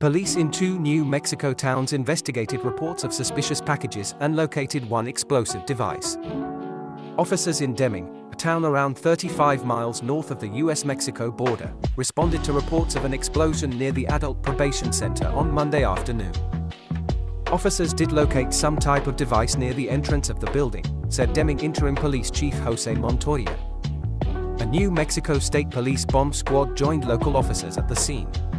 Police in two New Mexico towns investigated reports of suspicious packages and located one explosive device. Officers in Deming, a town around 35 miles north of the US-Mexico border, responded to reports of an explosion near the Adult Probation Center on Monday afternoon. Officers did locate some type of device near the entrance of the building, said Deming Interim Police Chief Jose Montoya. A New Mexico State Police bomb squad joined local officers at the scene.